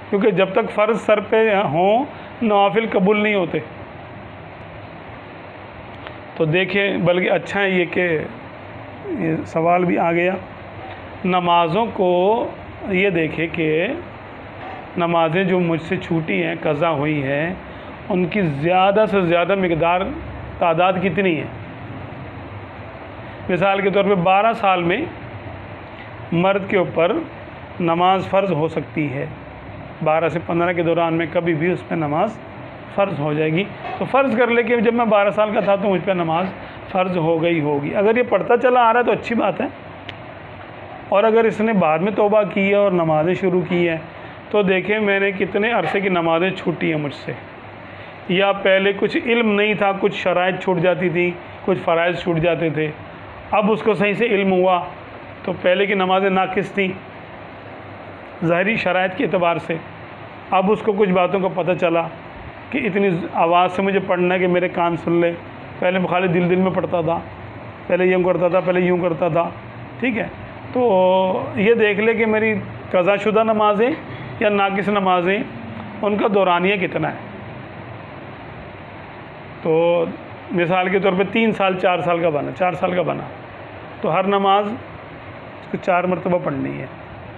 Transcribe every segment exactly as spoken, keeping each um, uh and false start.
کیونکہ جب تک فرض سر پہ ہوں نوافل قبول نہیں ہوتے. تو دیکھیں، بلکہ اچھا ہے یہ کہ یہ سوال بھی آ گیا. نمازوں کو یہ دیکھیں کہ نمازیں جو مجھ سے چھوٹی ہیں، قضا ہوئی ہیں، ان کی زیادہ سے زیادہ مقدار تعداد کتنی ہے. مثال کے طور پہ بارہ سال میں مرد کے اوپر نماز فرض ہو سکتی ہے. بارہ سے پندرہ کے دوران میں کبھی بھی اس پہ نماز فرض ہو جائے گی. تو فرض کر لے کہ جب میں بارہ سال کا تھا تو مجھ پہ نماز فرض ہو گئی ہوگی. اگر یہ پڑھتا چلا آ رہا ہے تو اچھی بات ہے، اور اگر اس نے بعد میں توبہ کی ہے اور نمازیں شروع کی ہے تو دیکھیں میں نے کتنے عرصے کی نمازیں چھوٹی ہیں مجھ سے، یا پہلے کچھ علم نہیں تھا، کچھ شرائط چھوٹ جاتی تھی، کچھ فرائض چھوٹ جاتے تھے. اب اس کو صحیح سے علم ہوا تو پہلے کی نمازیں ناقص تھیں ظاہری شرائط کے اعتبار سے. اب اس کو کچھ باتوں کا پتہ چلا کہ اتنی آواز سے مجھے پڑھنا ہے کہ میرے کان سن لے. پہلے میں خالی دل دل میں پڑھتا تھا، پہلے یوں کرتا تھا، پہلے یوں کرتا تھا. ٹھیک ہے، تو یہ دیکھ لے کہ میری قضا شدہ نمازیں یا ناقص نمازیں، ان کا دورانیہ کتنا ہے. تو مثال کے طور پہ تین سال چار سال کا بنا چار سال کا بنا تو ہر نماز اس کو چار مرتبہ پڑھنی ہے.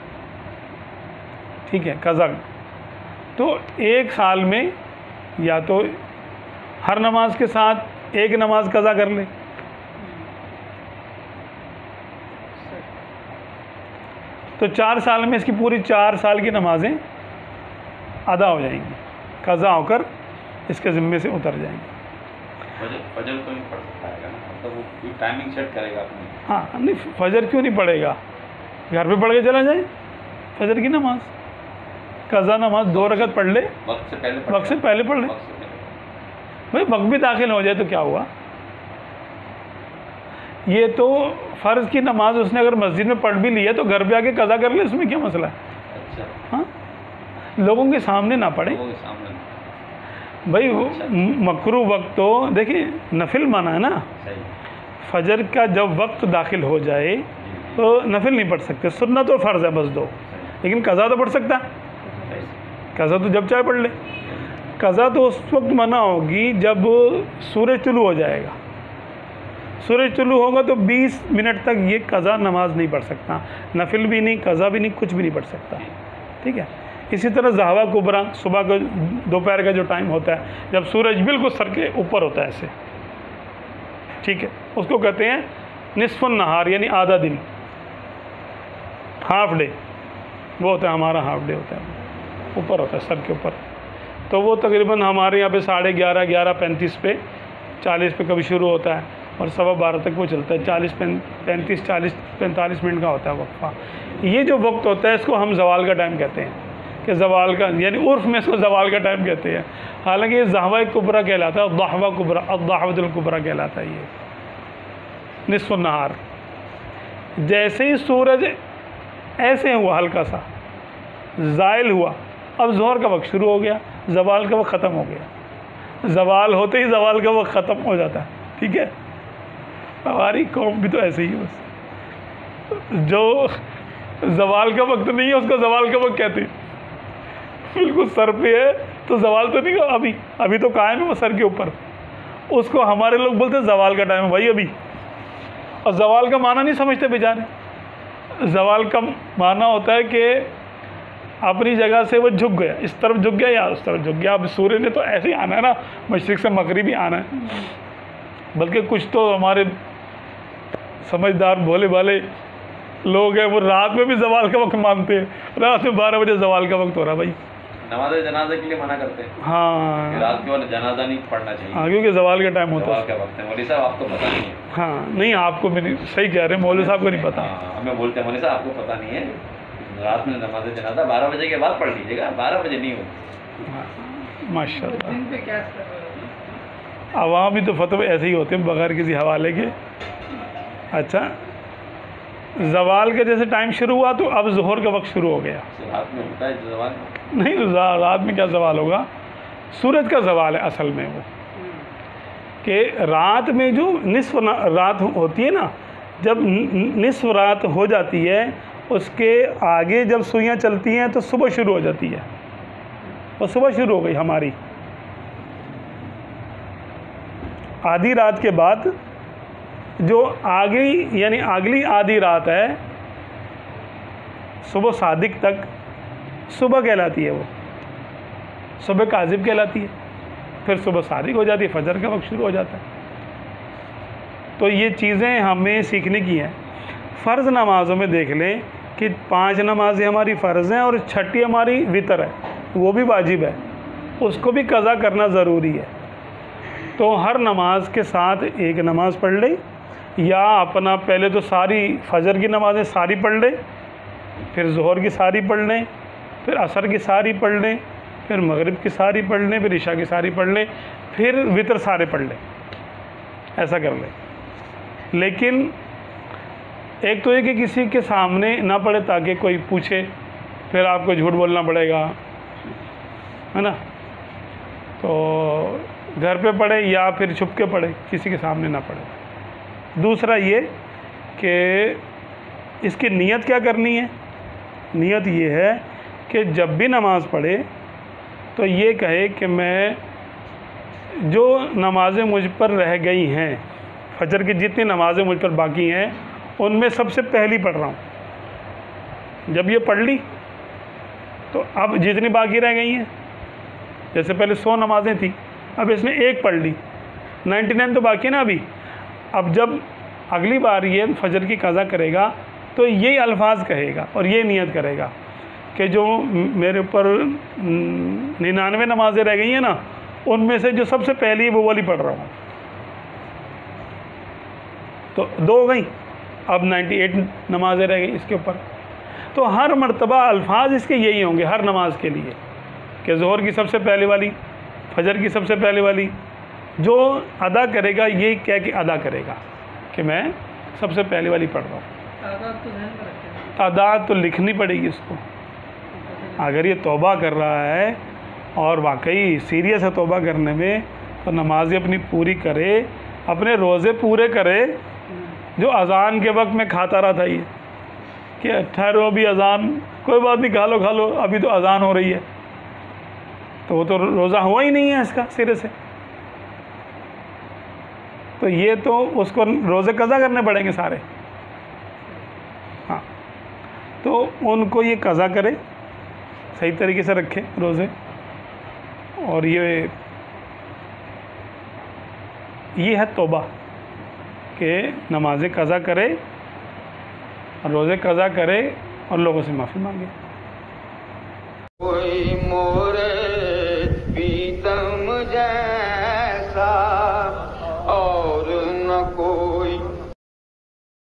ٹھیک ہے، قضا. تو ایک سال میں یا تو ہر نماز کے ساتھ ایک نماز قضا کر لے، تو چار سال میں اس کی پوری چار سال کی نمازیں ادا ہو جائیں گی، قضا ہو کر اس کے ذمے سے اتر جائیں گی. فجر تو نہیں پڑھ سکتا ہے نا، مطلب وہ کوئی ٹائمنگ سیٹ کرے گا اپنی. ہاں نہیں، فجر کیوں نہیں پڑھے گا، گھر پہ پڑھ کے چلا جائے فجر کی نماز. قضا نماز دو رکعت پڑھ لے، وقت سے پہلے وقت سے پہلے پڑھ لے. بھائی وقت بھی داخل ہو جائے تو کیا ہوا. یہ تو فرض کی نماز اس نے اگر مسجد میں پڑھ بھی لی ہے تو گھر پہ آ کے قضا کر لے، اس میں کیا مسئلہ ہے. اچھا، ہاں، لوگوں کے سامنے نہ پڑھے. لوگوں کے سامنے بھائی مکروہ وقت تو دیکھیں نفل مانا ہے نا. صحیح. فجر کا جب وقت داخل ہو جائے تو نفل نہیں پڑھ سکتے، سنت اور فرض ہے بس دو. لیکن قضا تو پڑھ سکتا ہے، قضا تو جب چاہے پڑھ لے. قضا تو اس وقت منع ہوگی جب سورج طلوع ہو جائے گا. سورج طلوع ہوگا تو بیس منٹ تک یہ قضا نماز نہیں پڑھ سکتا، نفل بھی نہیں، قضا بھی نہیں، کچھ بھی نہیں پڑھ سکتا. ٹھیک ہے. اسی طرح ظہوا کبریٰ، صبح کا دوپہر کا جو ٹائم ہوتا ہے جب سورج بالکل سر کے اوپر ہوتا ہے ایسے، ٹھیک ہے، اس کو کہتے ہیں نصف النہار، یعنی آدھا دن، ہاف ڈے. وہ ہوتا ہے ہمارا ہاف ڈے ہوتا ہے، اوپر ہوتا ہے سر کے اوپر. تو وہ تقریباً ہمارے یہاں پہ ساڑھے گیارہ گیارہ پینتیس پہ چالیس پہ کبھی شروع ہوتا ہے اور سوا بارہ تک وہ چلتا ہے. چالیس پینتیس چالیس پینتالیس منٹ کا ہوتا ہے وقفہ. یہ جو وقت ہوتا ہے اس کو ہم زوال کا ٹائم کہتے ہیں، کہ زوال کا یعنی عرف میں اس کو زوال کا ٹائم کہتے ہیں. حالانکہ یہ ظہوا کبریٰ کہلاتا ہے، الضحوہ کبریٰ، الضحوۃ الکبریٰ کہلاتا ہے یہ نصف النہار. جیسے ہی سورج ایسے ہوا ہلکا سا زائل ہوا، اب ظہر کا وقت شروع ہو گیا، زوال کا وقت ختم ہو گیا. زوال ہوتے ہی زوال کا وقت ختم ہو جاتا ہے. ٹھیک ہے. ہماری قوم بھی تو ایسے ہی ہے، بس جو زوال کا وقت نہیں ہے اس کو زوال کا وقت کہتے ہیں. بالکل سر پہ ہے تو زوال تو نہیں، ابھی ابھی تو قائم ہے وہ سر کے اوپر، اس کو ہمارے لوگ بولتے ہیں زوال کا ٹائم ہے بھائی ابھی. اور زوال کا معنی نہیں سمجھتے بیچارے. زوال کا معنی ہوتا ہے کہ اپنی جگہ سے وہ جھک گیا، اس طرف جھک گیا یا اس طرف جھک گیا. اب سورج نے تو ایسے ہی آنا ہے نا، مشرق سے مغرب ہی آنا ہے. بلکہ کچھ تو ہمارے سمجھدار بھولے بھالے لوگ ہیں وہ رات میں بھی زوال کا وقت مانتے ہیں. رات میں بارہ بجے زوال کا وقت ہو رہا بھائی. نماز جنازہ کے لیے منع کرتے ہیں. ہاں، رات کے وقت جنازہ نہیں پڑھنا چاہیے. ہاں، کیونکہ زوال کا ٹائم ہوتا ہے. زوال کا وقت ہے. مولوی صاحب آپ کو پتہ نہیں ہے. ہاں نہیں، آپ کو بھی نہیں، صحیح کہہ رہے ہیں، مولوی صاحب کو نہیں پتہ. ہمیں بولتے ہیں مولوی صاحب آپ کو پتہ نہیں ہے، رات میں نماز جنازہ بارہ بجے کے بعد پڑھ لیجیے گا، بارہ بجے نہیں ہوتی. ماشاء اللہ. عوام ہی تو فتوے ایسے ہی ہوتے ہیں بغیر کسی حوالے کے. اچھا، زوال کا جیسے ٹائم شروع ہوا تو اب ظہر کا وقت شروع ہو گیا. رات میں ہوتا ہے زوال؟ نہیں، رات میں کیا زوال ہوگا، سورج کا زوال ہے اصل میں وہ، کہ رات میں جو نصف رات ہوتی ہے نا، جب نصف رات ہو جاتی ہے اس کے آگے جب سوئیاں چلتی ہیں تو صبح شروع ہو جاتی ہے. और सुबह शुरू हो गई हमारी। आधी रात के बाद जो आगे यानी अगली आधी रात है, सुबह सादिक तक सुबह कहलाती है, वो सुबह काजिब कहलाती है। फिर सुबह सादिक हो जाती है, फजर का वक्त शुरू हो जाता है। तो ये चीज़ें हमें सीखने की हैं। फ़र्ज़ नमाज़ों में देख लें कि पांच नमाज़ें हमारी फ़र्ज़ हैं और छठी हमारी वितर है, वो भी वाजिब है, उसको भी कज़ा करना ज़रूरी है। तो हर नमाज के साथ एक नमाज़ पढ़ ले, या अपना पहले तो सारी फजर की नमाज़ें सारी पढ़ ले, फिर ज़ोहर की सारी पढ़ लें, फिर असर की सारी पढ़ लें, फिर मगरिब की सारी पढ़ लें, फिर इशा की सारी पढ़ लें, फिर वितर सारे पढ़ लें, ऐसा कर लें। लेकिन एक तो ये कि किसी के सामने ना पढ़े ताकि कोई पूछे, फिर आपको झूठ बोलना पड़ेगा, है ना। तो घर पे पढ़े या फिर छुप के पढ़े, किसी के सामने ना पढ़े। दूसरा ये कि इसकी नीयत क्या करनी है। नीयत ये है कि जब भी नमाज़ पढ़े तो ये कहे कि मैं जो नमाज़ें मुझ पर रह गई हैं, फजर की जितनी नमाज़ें मुझ पर बाकी हैं, उनमें सबसे पहली पढ़ रहा हूँ। जब ये पढ़ ली तो अब जितनी बाकी रह गई हैं, जैसे पहले सौ नमाज़ें थी, अब इसने एक पढ़ ली, नाइन्टी नाइन तो बाकी है ना अभी। अब जब अगली बार ये फजर की कज़ा करेगा तो यही अल्फाज कहेगा और ये नियत करेगा कि जो मेरे ऊपर निन्यानवे नमाज़ें रह गई हैं ना, उनमें से जो सबसे पहली वो वाली पढ़ रहा हूँ। तो दो हो गई, अब अट्ठानवे नमाज़ें रह गई इसके ऊपर। तो हर मर्तबा अल्फाज इसके यही होंगे हर नमाज के लिए कि ज़ोहर की सबसे पहले वाली, फजर की सबसे पहले वाली, जो अदा करेगा ये कह के अदा करेगा कि मैं सबसे पहले वाली पढ़ रहा हूँ। तादाद तो लिखनी पड़ेगी इसको। अगर ये तौबा कर रहा है और वाकई सीरियस है तौबा करने में, तो नमाज़ें अपनी पूरी करे, अपने रोज़े पूरे करे। जो अज़ान के वक्त में खाता रहा था ये कि ठहरो अभी अज़ान, कोई बात नहीं, खा लो खा लो, अभी तो अज़ान हो रही है, तो वो तो रोज़ा हुआ ही नहीं है इसका सिरे से। तो ये तो उसको रोज़े कज़ा करने पड़ेंगे सारे। हाँ, तो उनको ये कज़ा करे, सही तरीके से रखे रोज़े। और ये ये है तौबा कि नमाज़ें कज़ा करे, रोज़े कज़ा करे और लोगों से माफ़ी मांगे।